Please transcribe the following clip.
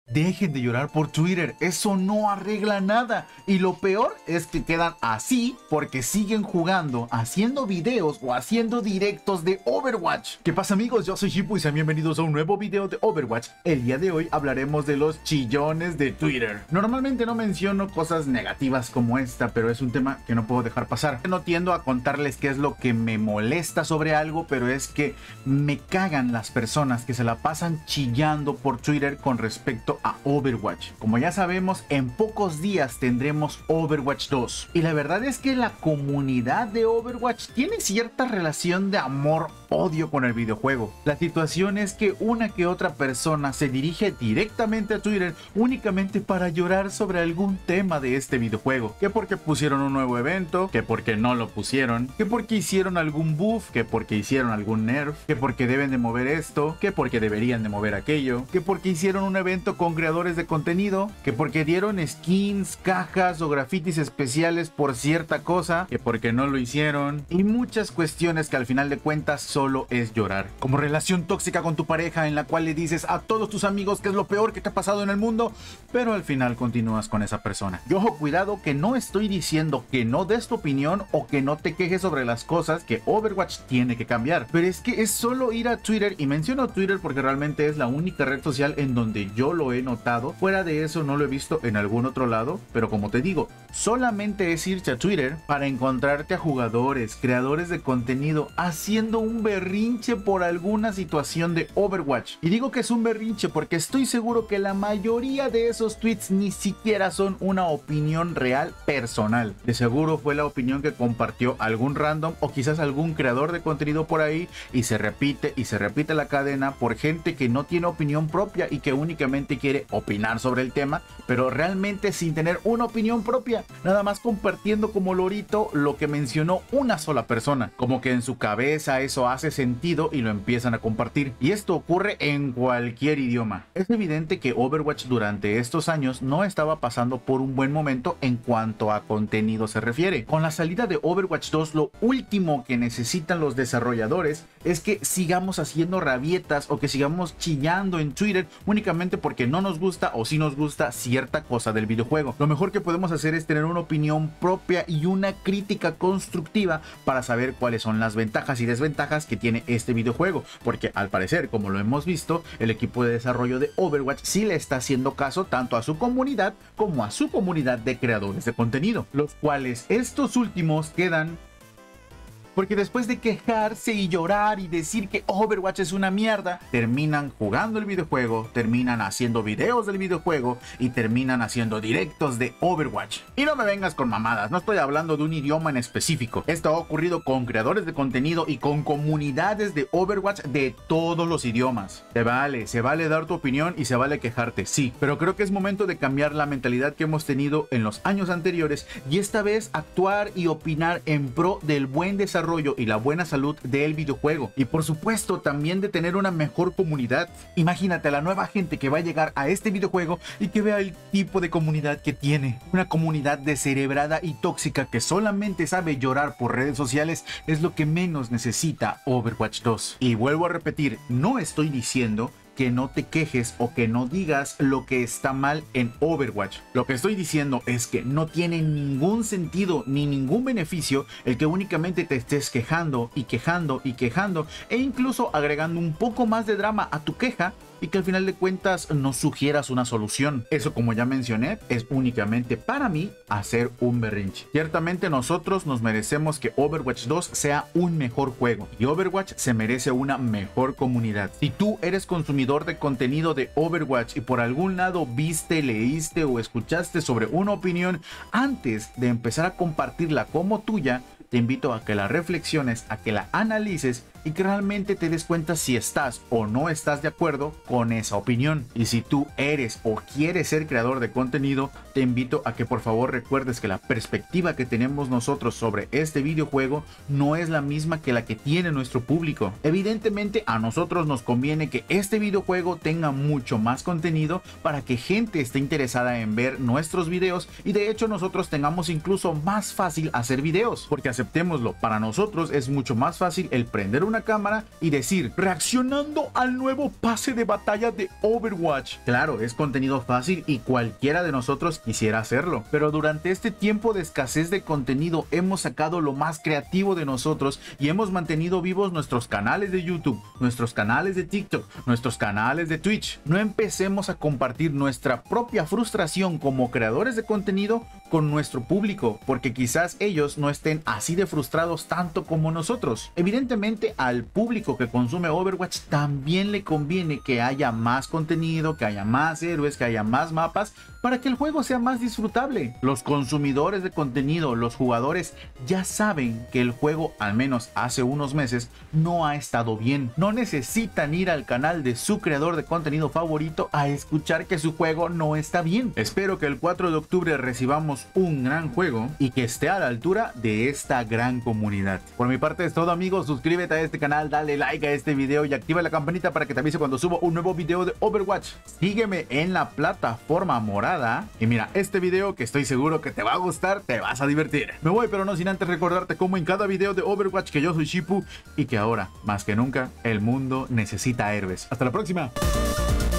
Dejen de llorar por Twitter, eso no arregla nada. Y lo peor es que quedan así porque siguen jugando, haciendo videos o haciendo directos de Overwatch. ¿Qué pasa, amigos? Yo soy Shippu y sean bienvenidos a un nuevo video de Overwatch. El día de hoy hablaremos de los chillones de Twitter. Normalmente no menciono cosas negativas como esta, pero es un tema que no puedo dejar pasar. No tiendo a contarles qué es lo que me molesta sobre algo, pero es que me cagan las personas que se la pasan chillando por Twitter con respecto a Overwatch. Como ya sabemos, en pocos días tendremos Overwatch 2 y la verdad es que la comunidad de Overwatch tiene cierta relación de amor-odio con el videojuego. La situación es que una que otra persona se dirige directamente a Twitter únicamente para llorar sobre algún tema de este videojuego, que porque pusieron un nuevo evento, que porque no lo pusieron, que porque hicieron algún buff, que porque hicieron algún nerf, que porque deben de mover esto, que porque deberían de mover aquello, que porque hicieron un evento con creadores de contenido, que porque dieron skins, cajas o grafitis especiales por cierta cosa, que porque no lo hicieron, y muchas cuestiones que al final de cuentas solo es llorar. Como relación tóxica con tu pareja en la cual le dices a todos tus amigos que es lo peor que te ha pasado en el mundo, pero al final continúas con esa persona. Y ojo, cuidado, que no estoy diciendo que no des tu opinión o que no te quejes sobre las cosas que Overwatch tiene que cambiar, pero es que es solo ir a Twitter, y menciono Twitter porque realmente es la única red social en donde yo lo he notado. Fuera de eso no lo he visto en algún otro lado, pero como te digo, solamente es irte a Twitter para encontrarte a jugadores, creadores de contenido haciendo un berrinche por alguna situación de Overwatch. Y digo que es un berrinche porque estoy seguro que la mayoría de esos tweets ni siquiera son una opinión real personal. De seguro fue la opinión que compartió algún random o quizás algún creador de contenido por ahí, y se repite la cadena por gente que no tiene opinión propia y que únicamente quiere opinar sobre el tema, pero realmente sin tener una opinión propia, nada más compartiendo como lorito lo que mencionó una sola persona, como que en su cabeza eso hace sentido y lo empiezan a compartir. Y esto ocurre en cualquier idioma. Es evidente que Overwatch durante estos años no estaba pasando por un buen momento en cuanto a contenido se refiere. Con la salida de Overwatch 2, lo último que necesitan los desarrolladores es que sigamos haciendo rabietas o que sigamos chillando en Twitter únicamente porque no nos gusta o si nos gusta cierta cosa del videojuego. Lo mejor que podemos hacer es tener una opinión propia y una crítica constructiva para saber cuáles son las ventajas y desventajas que tiene este videojuego, porque al parecer, como lo hemos visto, el equipo de desarrollo de Overwatch sí le está haciendo caso tanto a su comunidad como a su comunidad de creadores de contenido, los cuales estos últimos quedan porque después de quejarse y llorar y decir que Overwatch es una mierda, terminan jugando el videojuego, terminan haciendo videos del videojuego y terminan haciendo directos de Overwatch. Y no me vengas con mamadas, no estoy hablando de un idioma en específico. Esto ha ocurrido con creadores de contenido y con comunidades de Overwatch de todos los idiomas. Se vale dar tu opinión y se vale quejarte, sí, pero creo que es momento de cambiar la mentalidad que hemos tenido en los años anteriores y esta vez actuar y opinar en pro del buen desarrollo y la buena salud del videojuego, y por supuesto también de tener una mejor comunidad. Imagínate a la nueva gente que va a llegar a este videojuego y que vea el tipo de comunidad que tiene, una comunidad descerebrada y tóxica que solamente sabe llorar por redes sociales. Es lo que menos necesita Overwatch 2. Y vuelvo a repetir, no estoy diciendo que no te quejes o que no digas lo que está mal en Overwatch. Lo que estoy diciendo es que no tiene ningún sentido ni ningún beneficio el que únicamente te estés quejando y quejando y quejando, e incluso agregando un poco más de drama a tu queja, y que al final de cuentas no sugieras una solución. Eso, como ya mencioné, es únicamente para mí hacer un berrinche. Ciertamente nosotros nos merecemos que Overwatch 2 sea un mejor juego, y Overwatch se merece una mejor comunidad. Si tú eres consumidor de contenido de Overwatch y por algún lado viste, leíste o escuchaste sobre una opinión antes de empezar a compartirla como tuya, te invito a que la reflexiones, a que la analices y que realmente te des cuenta si estás o no estás de acuerdo con esa opinión. Y si tú eres o quieres ser creador de contenido, te invito a que por favor recuerdes que la perspectiva que tenemos nosotros sobre este videojuego no es la misma que la que tiene nuestro público. Evidentemente a nosotros nos conviene que este videojuego tenga mucho más contenido para que gente esté interesada en ver nuestros videos, y de hecho nosotros tengamos incluso más fácil hacer videos, porque aceptémoslo, para nosotros es mucho más fácil el prender una cámara y decir, reaccionando al nuevo pase de batalla de Overwatch. Claro, es contenido fácil y cualquiera de nosotros quisiera hacerlo, pero durante este tiempo de escasez de contenido hemos sacado lo más creativo de nosotros y hemos mantenido vivos nuestros canales de YouTube, nuestros canales de TikTok, nuestros canales de Twitch. No empecemos a compartir nuestra propia frustración como creadores de contenido con nuestro público, porque quizás ellos no estén así de frustrados tanto como nosotros. Evidentemente al público que consume Overwatch también le conviene que haya más contenido, que haya más héroes, que haya más mapas, para que el juego sea más disfrutable. Los consumidores de contenido, los jugadores, ya saben que el juego, al menos hace unos meses, no ha estado bien. No necesitan ir al canal de su creador de contenido favorito a escuchar que su juego no está bien. Espero que el 4 de octubre recibamos un gran juego y que esté a la altura de esta gran comunidad. Por mi parte es todo, amigos. Suscríbete a este canal, dale like a este video y activa la campanita para que te avise cuando subo un nuevo video de Overwatch. Sígueme en la plataforma morada. Y mira, este video que estoy seguro que te va a gustar, te vas a divertir. Me voy, pero no sin antes recordarte como en cada video de Overwatch que yo soy Shipu y que ahora, más que nunca, el mundo necesita héroes. Hasta la próxima.